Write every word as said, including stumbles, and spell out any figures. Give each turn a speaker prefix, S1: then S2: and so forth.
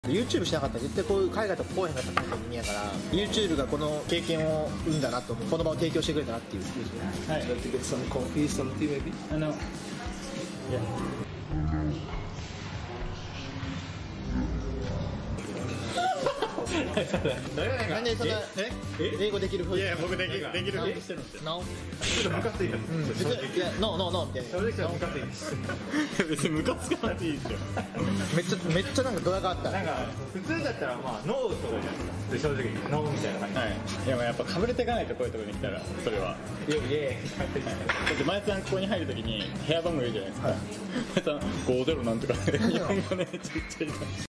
S1: YouTube しなかったら絶対こういう海外とか来えへんかった人間やから YouTube がこの経験を生んだなと思う。この場を提供してくれたなっていう。
S2: はい。Get some coffee, some tea maybe. I know. Yeah.
S1: なんでそんな英語できる風に。
S3: いや僕できるできる風にしてるんですよ。
S1: ちょ
S3: っとムカついたんですよ。
S1: いやノーノーノーみたいな。
S3: 正直ムカついたんですよ。別にムカつかなくていいですよ。
S1: めっちゃめっちゃなんかドヤがあった。
S3: なんか普通だったらまあノーとかじゃないですか。正直ノーみたいな感じ。はい。でもやっぱかぶれていかないとこういうところに来たらそれは。いやいや。だって前さんここに入るときに部屋番号言うじゃないですか。前さんごゼロなんとか日本語ねちっちゃい。